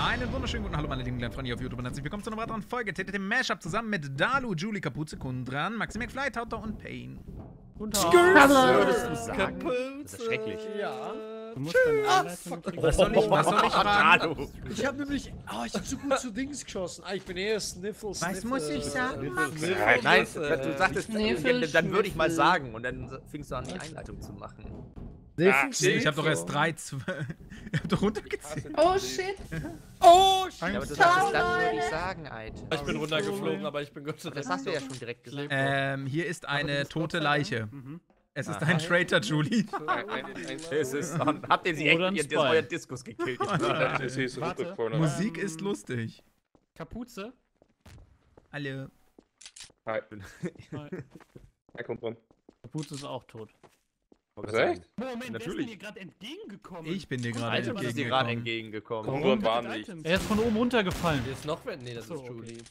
Einen wunderschönen guten Hallo, meine lieben kleinen Freunde hier auf YouTube und herzlich willkommen zu einer weiteren Folge TTT Mashup zusammen mit Dalu, Julie, Kapuze, Kundran, Maxi McFly, Tauter und Pain. Guten Tag. Würdest du sagen? Das ist schrecklich. Ja. Du musst deine Anleitung kriegen. Was soll ich fragen? Ich habe nämlich. ich habe so gut zu Dings geschossen. Ich bin eher Sniffles. Was muss ich sagen, Max? Nein, du sagtest, Schniffel, dann würde ich mal Schniffel. sagen und dann fingst du an, die Einleitung zu machen. Ich hab doch erst 3, 2. Ich hab doch runtergezählt. Oh shit. Oh, Ja, aber du Ciao, sagtest, dann würde ich Leute. sagen, Alter. Ich bin runtergeflogen, aber ich bin Gott sei Dank. Das hast du ja schon direkt gesagt. Hier ist eine tote Leiche. Mhm. Es ist ein Traitor, Julie. Es ist, habt ihr sie Oder ein echt Spy. euer Diskus gekillt? Warte. Musik ist lustig. Kapuze. Hallo. Hi. Hi. Er kommt dran. Kapuze ist auch tot. Echt? Moment, Natürlich. wer ist mir gerade entgegengekommen? Ich bin dir gerade Alter, was ist dir gerade entgegengekommen. entgegengekommen? Konrad war nicht. Er ist von oben runtergefallen. Jetzt noch wenn? Nee, das So, ist okay. Julie.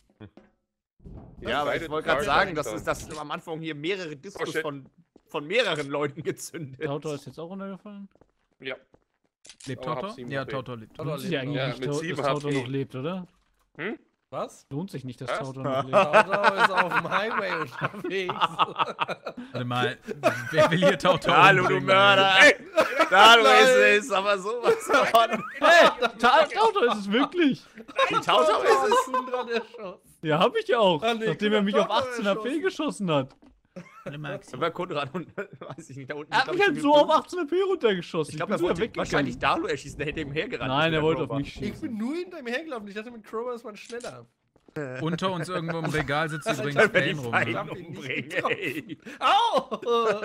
Ja, aber ich Beide wollte gerade sagen, Target dass am Anfang hier mehrere Diskus shit. von mehreren Leuten gezündet. Tautor ist jetzt auch runtergefallen. Ja. Lebt Aber Tautor? hab 7 Ja, HP. Tautor lebt. Lohnt sich ja eigentlich Ja, nicht, mit dass 7 Tautor HP. noch lebt, oder? Was? Lohnt sich nicht, dass Was? Tautor noch lebt. Tautor ist auf dem Highway unterwegs. Warte mal, wer will hier Tautor Hallo, du umbringen? Mörder! Hallo, ist es, aber sowas von. Hey, Tautor ist es wirklich. Tautor ist es. Kundran erschossen. Ja, hab ich ja auch. Ah, nee, nachdem er mich auf Tautor 18 HP erschossen. geschossen hat. Hallo, Maxi. Aber Konrad und, weiß ich nicht, da unten. Er hat mich halt so auf 18 HP runtergeschossen. Ich glaube, bin er sogar wollte wahrscheinlich Dalu erschießen, der hätte ihm hergerannt. Nein, mit er der wollte auf Crowbar. mich Ich schießen. bin nur hinter ihm hergelaufen. Ich dachte, mit Crowbar ist man schneller. Unter uns irgendwo im Regal sitzt übrigens Alter, wenn die Pain rum. Feinde Ne? hab ihn nicht umbringen, getroffen. ey. Au!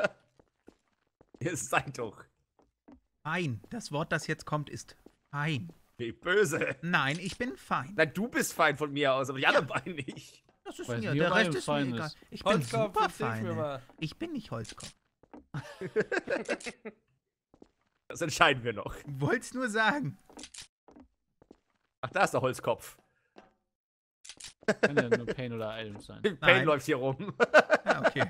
Ihr seid doch Fein. Das Wort, das jetzt kommt, ist fein. nicht böse. Nein, ich bin fein. Nein, du bist fein von mir aus, aber die anderen beiden nicht. Das ist Weiß mir, nicht, der ob Rest einem ist mir fein egal. ist. Ich bin Holzkopf, super erzähl's mir fein. mal. Ich bin nicht Holzkopf. Das entscheiden wir noch. Wollt's nur sagen. Ach, da ist der Holzkopf. Kann ja nur Pain oder Adams sein. Pain Nein. läuft hier rum. Ja, okay.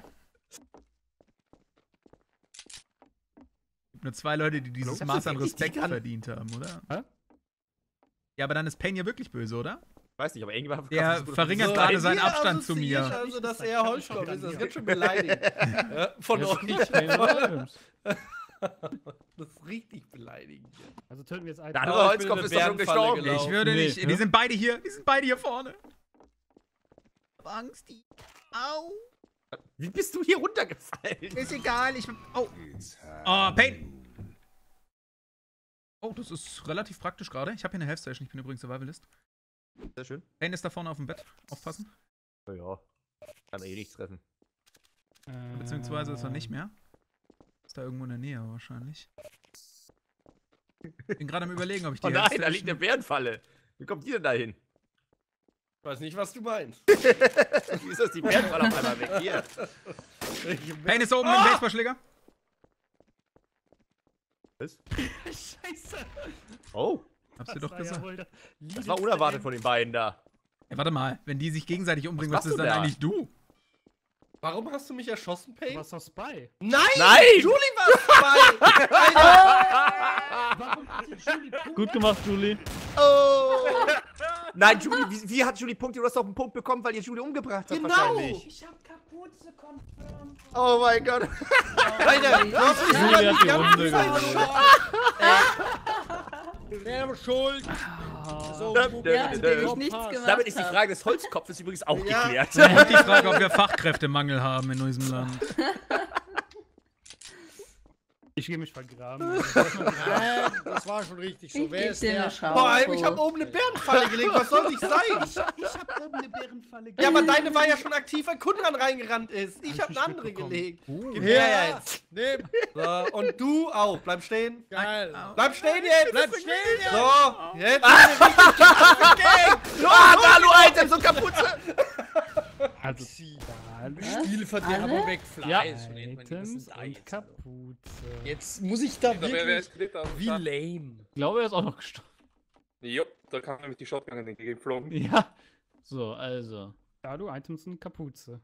Gibt nur 2 Leute, die dieses Hallo? Maß an Das ist richtig Respekt dran. verdient haben, oder? Hä? Ja, aber dann ist Pain ja wirklich böse, oder? Weiß nicht, aber irgendwann. Der verringert gerade seinen Abstand zu mir. Also, dass er Holzkopf ist, das ist ganz schön beleidigend. Ja, von Ja, ist nicht euch. Pain oder Adams. Das ist richtig beleidigend. Also töten wir jetzt Der Item. andere Oh, ich Holzkopf bin ist in doch eine schon Bärenfalle gestorben. gelaufen. Ich würde Nee, nicht. hä? Die sind beide hier. Die sind beide hier vorne. Ich hab Angst. Au. Wie bist du hier runtergefallen? Ist egal. Ich. Oh. Oh, Pain. Oh, das ist relativ praktisch gerade. Ich habe hier eine Health Station. Ich bin übrigens Survivalist. Sehr schön. Pain ist da vorne auf dem Bett. Aufpassen. Ja. Kann er eh nichts treffen. Beziehungsweise ist er nicht mehr. Ist da irgendwo in der Nähe wahrscheinlich. Bin gerade am Überlegen, ob ich die Oh Health nein, da liegt eine Station- Bärenfalle. Wie kommt die denn da hin? Ich weiß nicht, was du meinst. Wieso ist die Bärenfalle auf einmal weg? Hier. Pain ist da oben mit dem Baseballschläger. Was? Scheiße. Oh, Hab's dir doch gesagt. das war unerwartet von den beiden da. Ja, warte mal. Wenn die sich gegenseitig umbringen, Was was ist machst dann du da? eigentlich du? Warum hast du mich erschossen, Du Pain? warst doch Spy. Nein! Nein! Julie war dabei! Warum hat die Julie Gut gemacht, Julie. Oh! Nein, Julie, wie hat Julie Punkte? Du hast doch einen Punkt bekommen, weil ihr Julie umgebracht habt Genau! wahrscheinlich. Ich hab Kapuze confirmed. Oh mein Gott. Alter, du hast mich Julie hat die ganze Runde Zeit gewonnen. Wer ist schuld? So, Ja, zu dem ich nichts gemacht Damit ist die hab. Frage des Holzkopfes übrigens auch Ja. geklärt. Und die Frage, ob wir Fachkräftemangel haben in diesem Land. Ich gehe mich vergraben. Nein, das war schon richtig so. Ich Wer geb ist dir der? eine Schau. Vor allem, ich habe oben eine Bärenfalle gelegt. Was soll ich sein? Ich hab oben eine Bärenfalle Ja, aber deine war ja schon aktiv, weil Kundran reingerannt ist. Ich habe eine andere gelegt. Gib her Ja. jetzt. So, und du auch. Bleib stehen. Geil. Bleib stehen jetzt. Bleib stehen jetzt. So, jetzt. Ah, Dalu, Items und Kapuze. Also, Spiel von dir Alle? aber weg. ja, Fleisch. Items und Kapuze. Jetzt muss ich da Wer wirklich... ist Dritter? Wie lame. Ich glaube, er ist auch noch gestorben. Jo, da kam nämlich die Shotgun entgegengeflogen. Ja. So, also. Da du Items und Kapuze.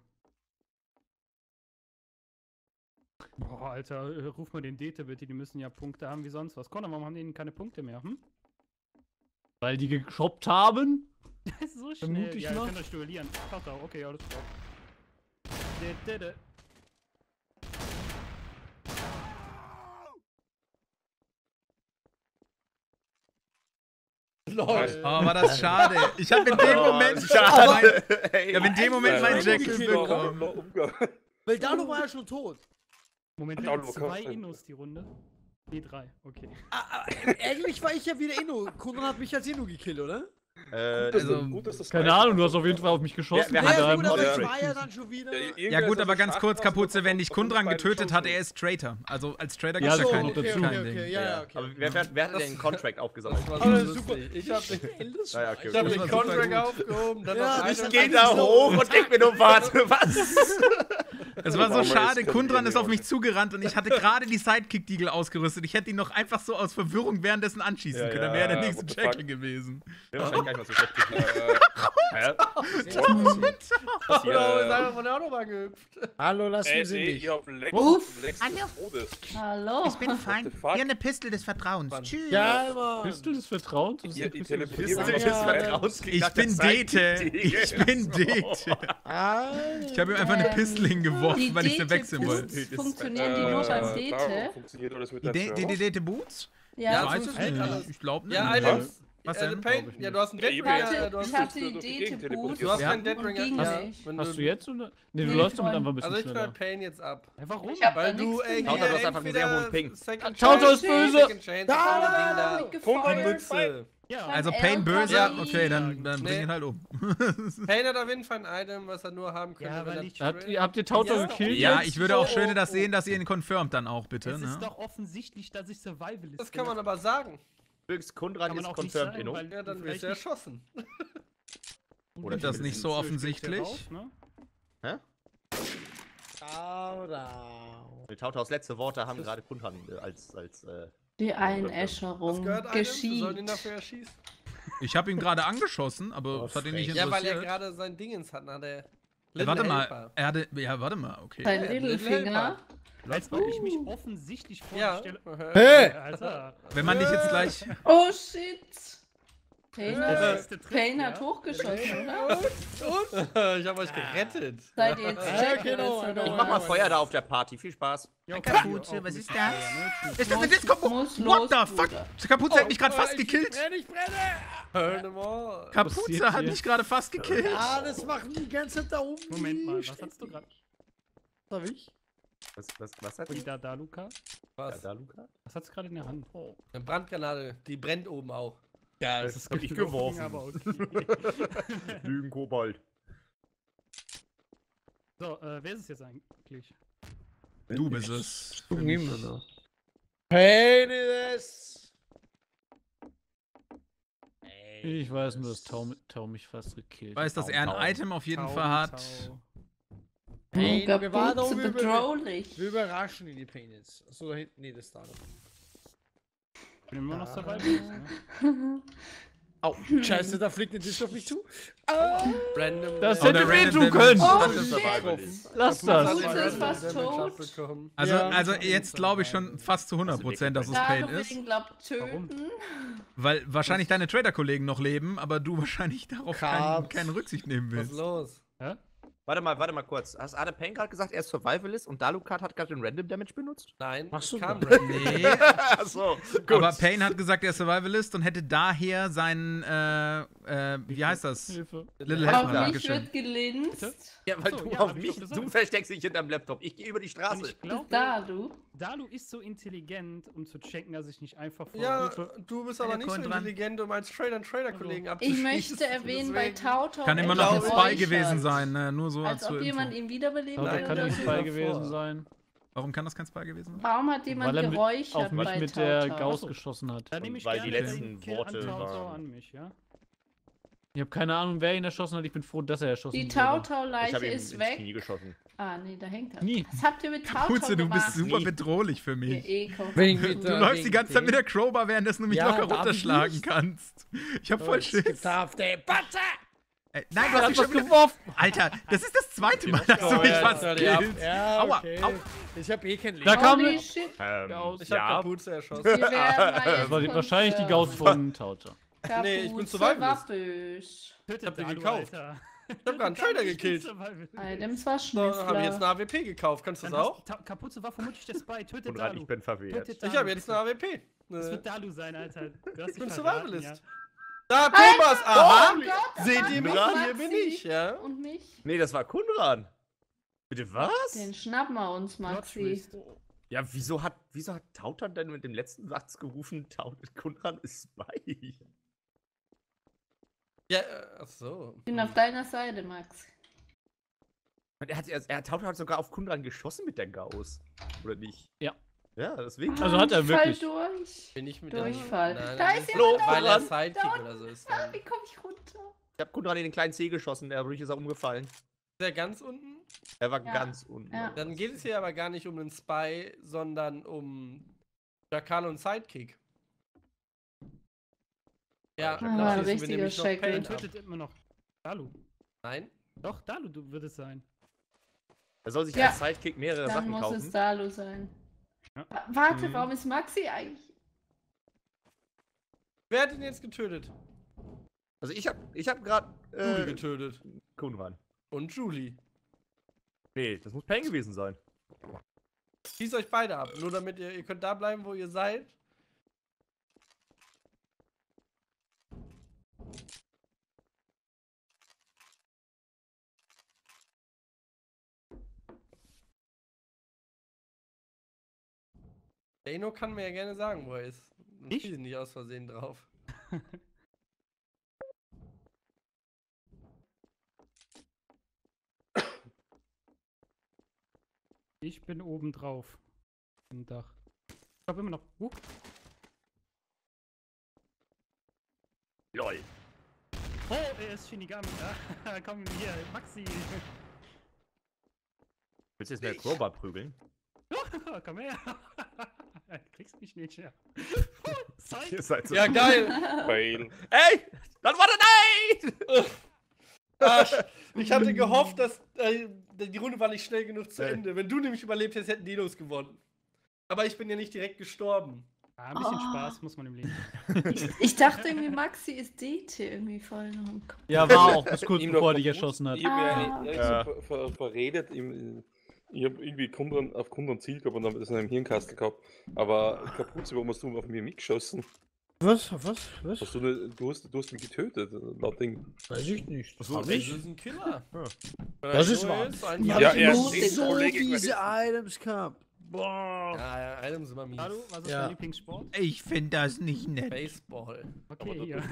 Boah, Alter, ruf mal den Dete bitte, die müssen ja Punkte haben wie sonst was. Connor, warum haben die denn keine Punkte mehr? Hm? Weil die geshoppt haben? So schnell. Vermute ich Ja, ihr mal. könnt euch duellieren. Tauto, okay, alles klar. Lol. Oh, war das schade. Ich habe in dem Moment Schade. Ich habe in dem Moment meinen Jackal bekommen. Weil Dalu war ja schon tot. Moment, wir haben 2 Innos die Runde. Nee, 3, okay. Eigentlich war ich ja wieder Inno. Konrad hat mich als Inno gekillt, oder? Also, gut, dass das Keine Ahnung, du hast auf jeden Fall auf mich geschossen. Wer Ja, hat ja einen gut, aber ich Contract? war ja dann schon wieder. ja gut, aber ganz kurz, Kapuze, wenn dich Kundran getötet hat, er ist Traitor. Also als Traitor gibt Ja, es das ja kommt kein, noch dazu. kein Ding. Ja, okay. Aber wer hat denn den Contract aufgesammelt? Das war Aber so super. lustig. Ich hab den Ah, ja, okay. Ich habe Das den war super Contract gut. aufgehoben, dann Ja, noch ich einen- geh Geht da hoch und leg mir nur was. Was? Es war so Warum schade, ist das Kundran ist auf mich Leute? zugerannt und ich hatte gerade die Sidekick-Deagle ausgerüstet. Ich hätte ihn noch einfach so aus Verwirrung währenddessen anschießen Ja, können. Dann ja, wäre der nächste what the Jackal fuck? gewesen. Wäre wahrscheinlich gar nicht mal so schlecht gewesen. Hä? Oder ist einfach von der Autobahn gehüpft. Hallo, lass ihn Ey, nicht. ihr habt Lex Uff. des Todes. Hallo. Ich bin fein. What the fuck? Hier eine Pistole des Vertrauens. Tschüss. Ja, Mann. Bist du des Vertrauens? Ihr Ist teleportiert der mich Ja, jetzt rein. Ich bin Dete. Ich bin Dete. Ich habe ihm einfach eine Pistole hingeworfen, Die weil ich sie wechseln wollte. Dete-Boots funktionieren die nur beim Dete? Funktioniert alles mit Die der Die Dete Boots? Ja, Ja, Weiß es funktioniert nicht. alles. Ich glaube nicht. Ja, Ja. Items. Was denn? Pain. Ja, du hast einen Ja, Deadringer. ich Du hast hatte durch die die Gegend Dete-Boots. du hast Ja. keinen Deadringer. Ging Ja, nicht. wenn Hast du jetzt oder? Nee, du Nee, läufst damit vorhin. einfach ein bisschen Also ich schneller. knall Pain jetzt ab. Warum? Ich hab Weil da du, nichts ey, gemerkt. Tauto, du hast einfach einen sehr hohen Ping. Tauto ist böse. Second Chance, Da! Ding da. Gefeuert. Mütze. Ja. Also Pain böse? Ja. Okay, dann bring Nee. ihn halt um. Pain hat auf jeden Fall ein Item, was er nur haben könnte, Ja, wenn weil er ich- Habt ihr Tauto Ja. gekillt? Ja, jetzt? ich würde auch schön das sehen, dass ihr ihn confirmt dann auch, bitte. Es Ne? ist doch offensichtlich, dass ich Survivalist Das kann man aber sagen. Übrigens, Kundran Kann man ist auch nicht confirmed sagen, Inno. weil Ja, dann vielleicht wirst du nicht- erschossen. Oder Ist das nicht so offensichtlich? Ne? Die Tautos letzte Worte haben gerade Kundran als Die Was Einäscherung gehört einem? Wir sollen ihn geschieht. dafür erschießen. Ich habe ihn gerade angeschossen, aber Oh, es hat ihn nicht Ja, weil er interessiert. gerade sein Dingens hat, nach der Ja, warte mal, er hatte. Ja, warte mal, okay. Dein Ja, Littlefinger. Als ob ich mich offensichtlich Ja. vorstelle. Hey! Alter. Wenn man dich jetzt gleich. Oh shit. Pain Der hat, letzte Trick, Pain hat ja. hochgeschossen, oder? Ich hab euch gerettet. Seid ihr jetzt Ja, Jackals genau, oder genau. Ich mach mal was? Feuer da auf der Party. Viel Spaß. Ja, Kapuze, auch was mit ist das? Feuer, ne? Ist das eine Disco? Muss What los, the fuck? Bruder. Kapuze hat mich gerade fast gekillt. Ich brenne! Burn them all. Kapuze passiert hat hier? mich gerade fast gekillt. Ja, das machen die ganze Zeit da oben. Moment mal, was hast du gerade? Was hab ich? Was hat die? Da, Luca? Was? Da, Luca? Was hast du gerade in der Hand? Oh. Eine Brandgranate, die brennt oben auch. Ja, Das ist hab ich gelogen, geworfen. aber okay. Lügen, Kobold. So, wer ist es jetzt eigentlich? Du bist es. Pain ist Ich weiß nur, dass Tau mich fast gekillt Weiß, dass er ein Item auf jeden Tau, Fall hat. Tau. Pain, Oh, wir waren Kapuze, doch bedrohlich. Wir überraschen ihn, die Pain jetzt. Achso, da hinten, nee, das ist da noch. Ich bin immer noch Survivalist, ne? Au, scheiße, da fliegt eine Disc auf mich zu. Random. Das Oh, hätte der wehtun Random können! Oh, Das ist shit. Survivalist. Lass Kapuze das! hat Kapuze den ist fast Random Damage tot. abbekommen. Also, Ja. also jetzt glaube ich schon fast zu 100%, dass es Pain Dalu will ist. ihn, glaub, töten. Weil wahrscheinlich deine Trader-Kollegen noch leben, aber du wahrscheinlich darauf keine Rücksicht nehmen Was ist willst. los? Hä? Warte mal kurz. Hat Pain gerade gesagt, er ist Survivalist und Dalukat hat gerade den Random Damage benutzt? Nein, Machst du kam doch. Random. Nee, Achso, gut. aber Pain hat gesagt, er ist Survivalist und hätte daher seinen, wie heißt das? Hilfe. Little Auf Helper, mich Dankeschön. wird gelinst. Ja, weil Achso, du ja, auf hab ich mich, doch gesagt. du versteckst dich hinterm Laptop. Ich gehe über die Und Straße. ich glaube, Dalu. Dalu ist so intelligent, um zu checken, dass ich nicht einfach vor Ja, Hilfe. du bist aber Eine nicht so Kohlen dran. intelligent, um als Trader einen Trader-Kollegen Ich abzuschießen. möchte erwähnen, bei Deswegen- Tauto. Kann immer noch ein glaube, Spy ich gewesen sein, ne? Nur so Als als ob zur jemand Info. ihn wiederbelebt Aber Nein, kann das nicht ist Spy davor. gewesen sein. Warum kann das kein Spy gewesen sein? Warum hat jemand Weil er geräuchert auf mich bei mit der Tauto? Gauss geschossen hat. Dann nehme ich weil gerne die letzten den Kill Worte an Tauto waren- an mich, ja? Ich habe keine Ahnung, wer ihn erschossen hat. Ich bin froh, dass er erschossen Die wurde. Ich habe Tautau-Leiche ihm ist ins weg. Knie geschossen. Ah, nee, da hängt er. Nie. Was habt ihr mit Tautau Putze, du bist gemacht? super Nie. bedrohlich für Ihr mich. Ekel. Du läufst die ganze Zeit mit der Crowbar, währenddessen du mich Ja, locker darf ich runterschlagen nicht? kannst. Ich hab voll Schiss. Darf der Batze! Ey, nein, du Er hast hat mich was schon wieder... geworfen! Alter, das ist das zweite Mal, dass du Oh, mich ja, fast das hört killst. Ja, Aua, okay. au. Ich hab eh kein Leben. Da kam Holy shit. Ich hab ja. Kapuze erschossen. Wir werden mal Das war jetzt wahrscheinlich die Gauss von Tauto. Nee, ich bin Kapuze Survivalist. war böse. Ich hab den gekauft. Ich hab gerade einen Trader gekillt. Items war So, habe ich jetzt Schnüffler. eine AWP gekauft. Kannst du das auch? Kapuze war vermutlich der Spy. Tötet Konrad, Dalu. ich bin verwirrt. Tötet Ich Dalu, habe jetzt bitte. eine AWP. Das wird Dalu sein, Alter. Du hast Ich dich bin verraten, Survivalist. ja. Da, Thomas! Aha! Oh Gott, Seht das ihr mich? war Hier bin Maxi. ich, ja? Und mich. Nee, das war Konrad. Bitte was? Den schnappen wir uns, Plot Maxi. Twist. Ja, wieso hat Tautan denn mit dem letzten Satz gerufen, Konrad ist Spy? Ja, ach so. Ich bin auf deiner Seite, Max. Und Tautan hat sogar auf Konrad geschossen mit der Gauss. Oder nicht? Ja. Ja, deswegen. Also hat er Ich fall wirklich. durch. Bin ich mit Durchfall. Nein, Da nein, ist das jemand da. weil er Da Sidekick unten. oder so ist. Ah, Dann. wie komme ich runter? Ich hab Konrad in den kleinen See geschossen, dadurch ist er umgefallen. Ist er ganz unten? Er war Ja. ganz unten. Ja. Dann geht es hier aber gar nicht um den Spy, sondern um Jakan und Sidekick. Ja, Ah, da ein schießen wir richtiger nämlich noch Scheckel. Pain Er ab. tötet immer noch Dalu. Nein? Doch, Dalu wird es sein. Er soll sich Ja. als Sidekick mehrere Dann Sachen muss kaufen. es Dalu sein. Ja. Warte, Mhm. warum ist Maxi eigentlich? Wer hat ihn jetzt getötet? Also ich hab grad Julie getötet. Konrad. Und Julie. Nee, das muss Pain gewesen sein. Schießt euch beide ab. Nur damit ihr könnt da bleiben, wo ihr seid. Der Eno kann mir ja gerne sagen, wo er ist. Ich? schieße nicht aus Versehen drauf. Ich bin oben drauf. Im Dach. Ich hab immer noch. LOL. Oh, er ist Shinigami. Ja. Komm hier, Maxi. Willst du jetzt mehr Crowbar prügeln? Komm her. Kriegst mich nicht, ja. Ihr seid so Ja, geil! Fail. Ey! Das war der Nein! Arsch. Ich hatte gehofft, dass die Runde war nicht schnell genug zu Ende. Wenn du nämlich überlebt hättest, hätten Dinos gewonnen. Aber ich bin ja nicht direkt gestorben. Ein bisschen Oh. Spaß muss man im Leben. Ich dachte irgendwie, Maxi ist DT irgendwie voll noch im Kopf. Ja, war auch bis kurz Ihm bevor er noch dich erschossen hat. Ich hab Ah. mir Ja. so verredet. Ich hab irgendwie auf Kunden Ziel gehabt und dann das in einem Hirnkastel gehabt. Aber Kapuze, warum hast du auf mich mitgeschossen? Was? Hast du hast mich getötet, laut Ding. Weiß ich nicht. So, Das ist ein Killer. Ja. Das ist wahr. Ja, Ja, aber er so ist so Kollege diese Items gehabt. Boah. Ja, Items immer mies. Hallo, was ist Ja. dein Lieblingssport? Ich finde das nicht nett. Baseball. Okay, hier.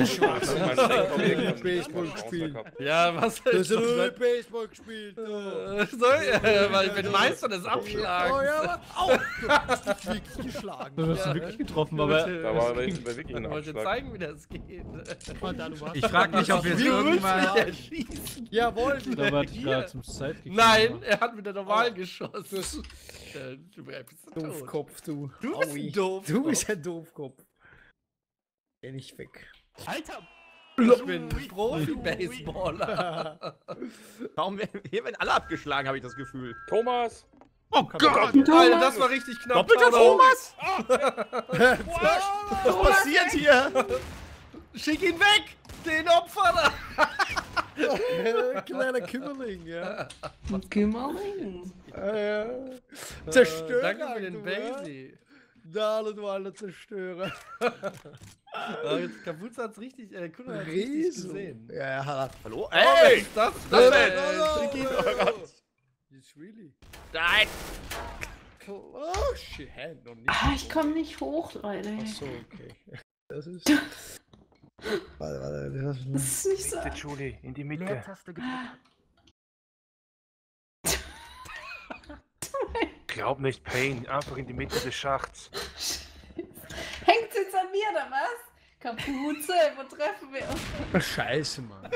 Baseball gespielt. Ja, was Du hast ist ja nur das? Baseball gespielt. Weil ich bin Meister des Oh Abschlagens. ja, aber au! Du hast dich wirklich geschlagen. Du hast Ja. ihn wirklich getroffen, aber Da war wirklich Ich ein wollte Abschlag. zeigen, wie das geht. Oh, Dalu, wo hast Ich du- frage mich, ob wir es Wie irgendwann. willst du mich erschießen? Jawohl. da war ich Hier. gerade zum Sidekick. Nein, er hat mit der Normal Oh. geschossen. Du bist tot. Doofkopf, du. Du bist Aui. ein Doofkopf. Du bist ein Doofkopf. Geh nicht weg. Alter! Ich bin Profi-Baseballer. Warum hier werden alle abgeschlagen, habe ich das Gefühl. Thomas! Oh Gott! Alter, das war richtig knapp. Doppelter Tauno. Thomas! Was passiert hier? Schick ihn weg! Den Opfer da! Kleiner Kümmerling, ja. Kümmerling. Zerstörer. Danke für den du, Basie. Dalu, du alter Zerstörer. Kapuze hat's richtig, Kunde hat's richtig gesehen. Ja, er hat. Hallo? Oh, was Ey! ist das? Was denn? denn? Oh Gott. It's really. Nein! Oh, shit. Hä? Noch nicht. Ah, ich komme nicht hoch, Leute. Ach so, okay. Das ist. Warte, das ist. Das ist nicht so. Julie, in die Mitte. Glaub nicht, Pain, einfach in die Mitte des Schachts. Hängt's jetzt an mir, oder was? Kapuze, wo treffen wir uns? Scheiße, Mann.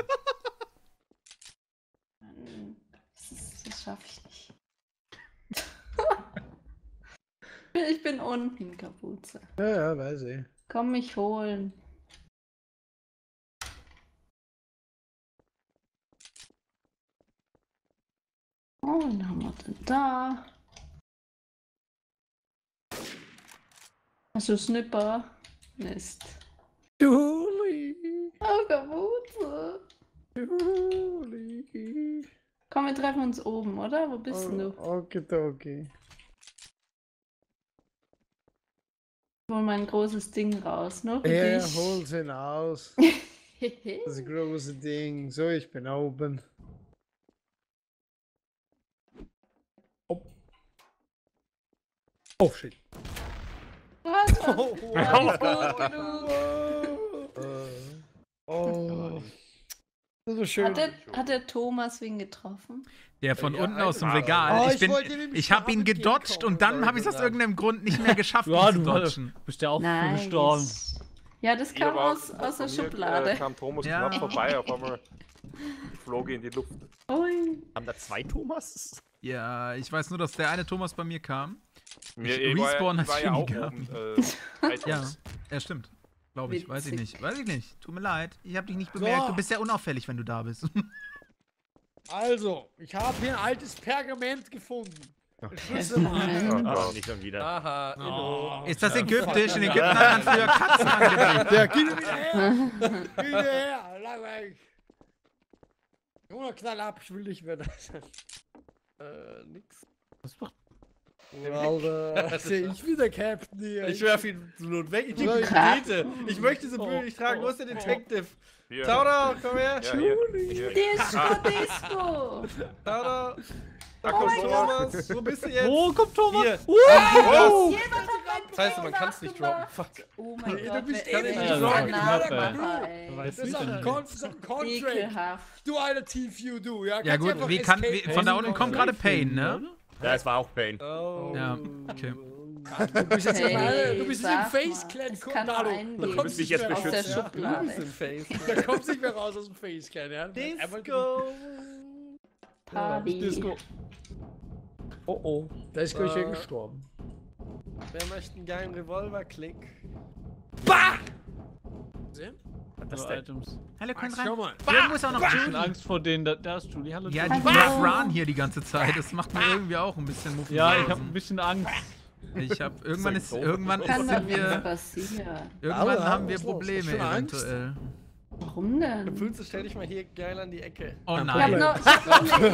Mann, das schaffe ich nicht. Ich bin unten, Kapuze. Ja, weiß ich. Komm mich holen. Oh, wen haben wir denn da? Hast du Snipper? Mist. Julie! Julie. Komm, wir treffen uns oben, oder? Wo bist denn du? Okay. Hol mein großes Ding raus, ne? Für Er dich. holt ihn aus. Das große Ding. So, ich bin oben. Oh, shit. Was? Oh, Alles gut, du. Oh. Das war schön. Hat der Thomas wen getroffen? Der von Ja, unten aus dem einmal. Regal. Oh, ich wollte nämlich ich habe ihn damit gedodged gegenkommen, und dann soll habe ich ich es aus sagen. irgendeinem Grund nicht mehr geschafft, Ja, ihn zu du dodgen. bist ja auch Nein. gestorben. Ja, das kam Hier war- aus der von mir, Schublade. kam Thomas Ja. knapp vorbei, auf einmal flog er in die Luft. Ui. Haben da 2 Thomas? Ja, ich weiß nur, dass der eine Thomas bei mir kam. Ich war Respawn ja, hat ich war ja auch Shinigami. oben. Ja, ja, stimmt. Glaube ich, weiß ich Witzig. nicht. Weiß ich nicht. Tut mir leid. Ich habe dich nicht bemerkt. So. Du bist sehr unauffällig, wenn du da bist. Also, ich habe hier ein altes Pergament gefunden. Schlüssel mal. Oh, nicht schon wieder. Aha, Inno. Ist das ägyptisch? In Ägypten hat man früher Katzen angelegt. Der, geh wieder her! Geh wieder her! Langweilig! Junge, knall ab, ich will nicht mehr da sein. Nix. Alter, sehe ich wieder Captain hier. Ich werf ihn zur Not weg. Ich nehme die Krass. Knete. Ich möchte so Bühne nicht tragen. Wo ist der Detective? Hier. Tauda, komm her. Ja, hier. Disco! Tauda. Da kommt Thomas. Wo bist du jetzt? Wo kommt Thomas? Hier. Oh. Jemand hat mein Das heißt, man Pain kann es nicht droppen. nachgemacht. Fuck. Oh mein Nee, Gott, du bist wer eh ist nicht denn droppen. Nachmacher, Du ey? weißt Das ist nicht. ein Contract. Ekelhaft. Du alter T-View, du. Ja, Ja kannst gut, einfach wie kann, escape- von da unten kommt gerade Pain, ne? Ja, es war auch Pain. Oh. Ja, okay. Du bist jetzt, Hey, du bist sag im Face mal, Clan. es kann nur einen Da geben. kommst dich du jetzt nicht mehr Aus der raus. Ja. Du bist Schublade. im Face. Da kommst du nicht mehr raus aus dem Face Clan, ja? Disco. Party. Disco. Oh oh. Da ist gleich Äh. gestorben. Wer möchte einen geilen Revolver-Klick? Das So denn? Items. Hallo, komm Schau rein. mal. Irgendwo ist auch noch Ich hab Julie. Angst vor denen. Da ist Julie. Hallo Ja, Julie. die Hallo. Run hier die ganze Zeit. Das macht mir irgendwie auch ein bisschen Muffen. Ja, ich habe ein bisschen Angst. Ich habe irgendwann ist Doof. irgendwann Kann doch sind nichts wir passieren. irgendwann Alter, haben wir was ist los? Probleme Hast du schon Angst? eventuell. Warum denn? Kapuze, stell dich mal hier geil an die Ecke. Oh Ich hab nein. noch nicht.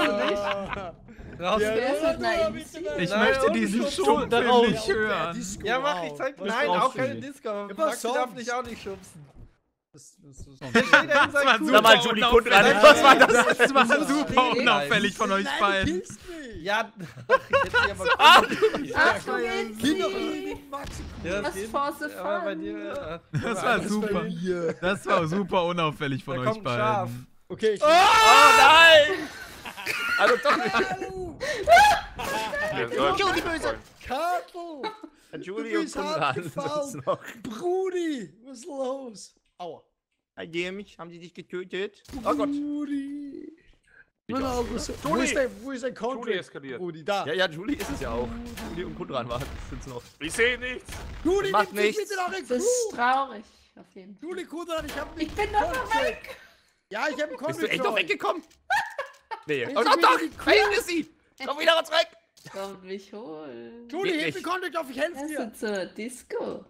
Raus. Wer ist denn da Ich Nein, möchte und diesen schon Stummfilm darauf. nicht hören. Ja, mach, ich zeig. Was Nein, brauchst auch du keine nicht? Disco. Aber Ja, Maxi was darf sonst? dich auch nicht schubsen. Das Der steht da in Das war seinem super Sag mal, Julie Kundran, unauffällig. was war das? Das war Das super steht unauffällig von euch Nein, du beiden. killst mich. Ja, ich hätte sie aber Ach, Geh doch Witzi. nicht, Maxi. Ja, Was geht. for the Aber bei fun. dir. Das war super. Hier. Das war super unauffällig von Da euch kommt ein Schaf. beiden. Okay, ich. Oh nein! Also doch nicht. Julie böse. Kartel! Julie Du und bist Kundran. hart Was ist gefallen. noch? Brudi, was ist los? Aua. Mich, haben die dich getötet? Oh Gott. Brudi. Ich Mann, auch. August, wo Julie. ist dein Contract? Julie eskaliert. Brudi, da. Ja, Julie ist es ja auch. Julie und Kundran waren es noch. Ich sehe nichts. Julie, macht nimm dich nichts. bitte nach der Das ist Crew. traurig. Auf jeden Fall. Julie Kundran, ich hab Ich bin doch noch weg. Ja, ich hab einen Contract. Bist du echt noch weggekommen? Nee. Jetzt Oh, sind doch, wir doch! in die Da hinten ist sie! Komm wieder zurück! Kommt mich holen. Julie, Geht heb den nicht. Contract auf, ich helfe Lass dir. uns zur Disco.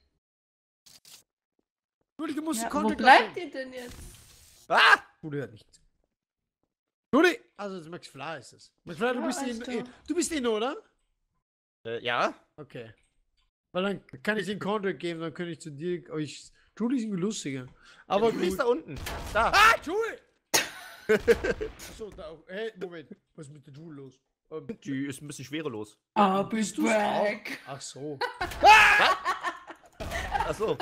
Julie, du musst Ja, den wo Contract bleibt ihr denn jetzt? Ah! Julie hört nicht. Julie! Also, das Max Fly ist es. Max Fly, du Ja, bist alles in, klar. du bist in, oder? Ja? Okay. Weil dann kann ich den Contract geben, dann kann ich zu dir. Oh, Julie ist irgendwie lustiger. Aber Du bist gut. da unten. Da. Ah, Julie! Achso, da. Hey, Moment. Was ist mit der Julie los? Die ist ein bisschen schwerelos. I'll be Bist du's back. Ach so. Achso.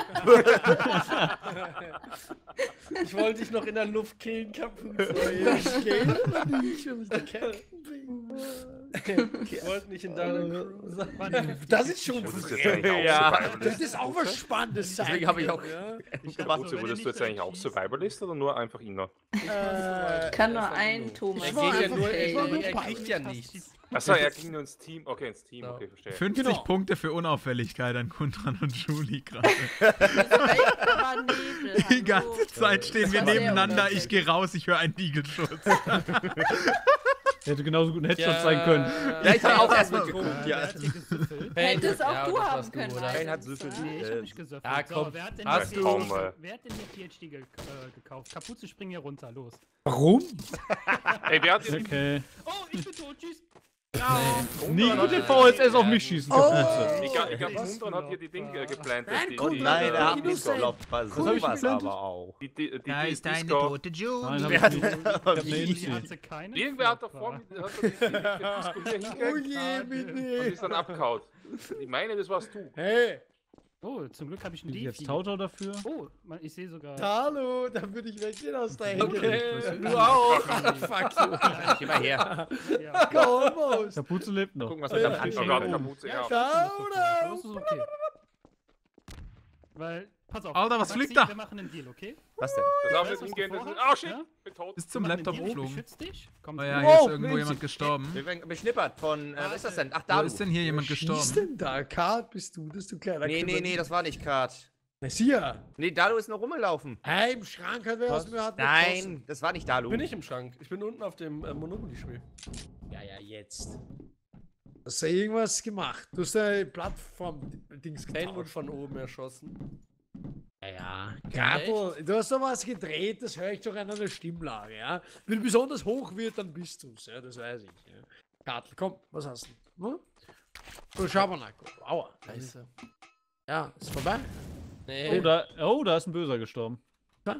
Ich wollte dich noch in der Luft killen, Kapuze. Ich gehe aber nicht, wenn ich der Captain bin. Ich wollte nicht in deiner Crew sein. Mann, das ist schon. Würdest du jetzt eigentlich auch Ja. Survivalist? Das ist auch was Spannendes. Deswegen habe ich auch. Ja. Kapuze, würdest du jetzt eigentlich auch Survivalist oder nur einfach Inner? Kann nur ein Thomas. Ich war Er geht ja einfach- nur, ich war nur er bei- kriegt ja nichts. Achso, er ging nur ins Team. Okay, ins Team. Ja. Okay, verstehe. 50 Genau. Punkte für Unauffälligkeit an Kundran und Julie gerade. Aber Nebel. Die ganze Zeit stehen wir Das war sehr nebeneinander. unauffällig. Ich gehe raus, ich höre einen Igelschutz. Hätte genauso gut ein Headshot sein können. Ja, ich hab auch erst mal geguckt, Wer ja. hat hier gesüffelt? Hättest auch Ja, du das haben warst du, können. oder? Kein hat eigentlich, Süffel. ja. Nee, ich hab nicht gesüffelt. Ja, komm. So, wer hat denn Hast hier du? wer hat denn hier PhD gekauft? Kapuze, spring hier runter, los. Warum? Ey, wer hat jetzt Okay. Oh, ich bin tot, tschüss. Nie mit dem VSS auf mich schießen, Kapuze. Ich glaube, Kundran hat hier die Dinge geplantet. Nein, die- Kundran, die- Nein, er hat die nicht Nuss geklopft. Was hab ich sowas geplantet? aber auch. die Da ist deine Disco. tote Jude. Nein, hab Wer ich hat nicht. aber hab wie? eine Die Idee. hatte keine Irgendwer hat Flopper. davor die Disco hier Oh hingekriegt je, und bitte. ist dann abgehauen. Ich meine, das warst du. Hey, Oh, zum Glück habe ich einen Bin ich jetzt Defi. Tautau dafür? Oh, ich sehe sogar. hallo, dann würde ich weggehen aus der Hecke. Okay, du auch. Fuck you. Geh mal her. Ja. Almost. Kapuze lebt noch. Gucken, was wir damit Oh anfangen Gott, können. Kapuze, ja. Down. Das ist okay. Weil, pass auf. Alter, was Maxi, fliegt da? Wir machen einen Deal, okay? Was denn? Das haben wir Weißt jetzt du, was umgehen. du Das ist, vorhast? oh shit, Ja? ich bin tot. Ist zum Wir machen Laptop einen Deal, ich geflogen. beschütze dich. Komm Oh zu ja, mir. hier ist Wow, irgendwo Mensch. jemand gestorben. Wir werden beschnippert von, was ist das denn? Ach, Wo da. ist denn hier jemand Schießt gestorben? denn da? Kart bist du kleiner Nee, Krüppel. das war nicht Kart. Na, sieh. Nee, Dalu ist noch rumgelaufen. Hey, im Schrank hat wer aus mir hat Nein, das war nicht Dalu. Bin ich im Schrank. Ich bin unten auf dem Monopoly-Spiel. Ja, jetzt. Hast du irgendwas gemacht? Du hast eine Plattform-Dings Kane wurde getauscht. von oben erschossen. Ja, Gartel, du hast doch was gedreht, das höre ich doch an einer Stimmlage, ja. Wenn du besonders hoch wird, dann bist du's, ja, das weiß ich. Ja. Gartel, komm, was hast du? Hm? So, Schabernack. Aua. Scheiße. Ja, ist vorbei. Nee. Oh, da ist ein Böser gestorben. Ja.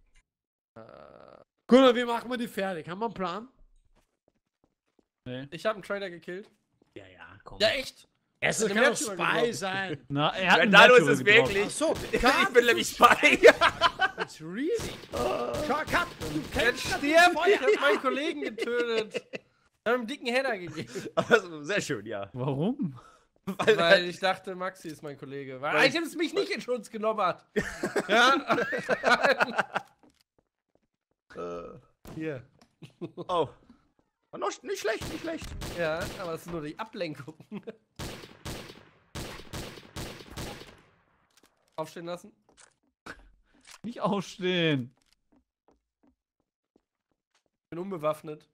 Gut, wie machen wir die fertig? Haben wir einen Plan? Nee. Ich habe einen Trader gekillt. Ja, komm. Ja, echt? Es Eine kann doch Märtyrer Spy geworfen. sein. Na, er hat Ja, einen Dalu ist Märtyrer es getroffen. wirklich. Ach so, Ich bin nämlich Spy. It's really. Schau, Kat, du Jetzt kennst das stirb! Feuer. Ich hab meinen Kollegen getötet. Ich hab ihm einen dicken Header gegeben. Also, sehr schön, ja. Warum? Weil ich dachte, Maxi ist mein Kollege. Weil Items mich nicht in Schutz genommen hat. Ja. Hier. Oh. War noch nicht schlecht, nicht schlecht. Ja, aber es ist nur die Ablenkung. Aufstehen lassen. Nicht aufstehen. Ich bin unbewaffnet.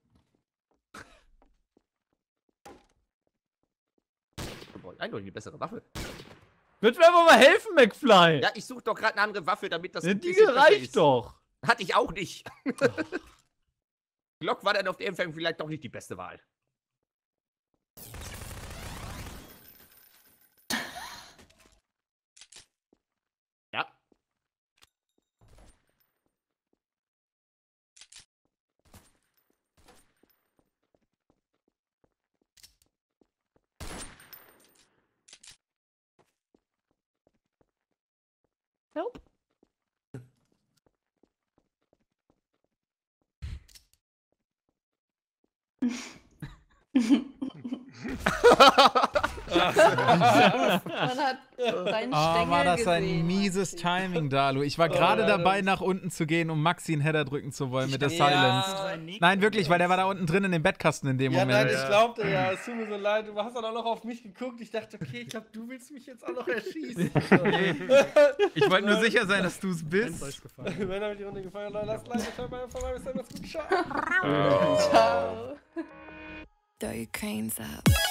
Eindeutig die bessere Waffe. Könnt mir aber mal helfen, McFly? Ja, ich suche doch gerade eine andere Waffe, damit das Ja, ein die bisschen besser reicht ist. doch. Hatte ich auch nicht. Glock war dann auf dem Fall vielleicht doch nicht die beste Wahl. Ja. Help. Man hat seinen Oh, Stängel war das ein gesehen, mieses Maxi. Timing, Dalu. Ich war gerade dabei, nach unten zu gehen, um Maxi einen Header drücken zu wollen mit der Silence. Nein, wirklich, weil der war da unten drin in dem Bettkasten in dem Ja, nein, Moment. ich glaubte ja, es tut mir so leid. Du hast dann auch noch auf mich geguckt. Ich dachte, okay, ich glaube, du willst mich jetzt auch noch erschießen. Ich wollte nur sicher sein, dass du es Wenn's bist. euch gefallen. Wenn euch die Runde gefallen hat, lasst Like, schaut mal vorbei, bis dann, macht's gut, ciao. Ciao. Throw your cranes up.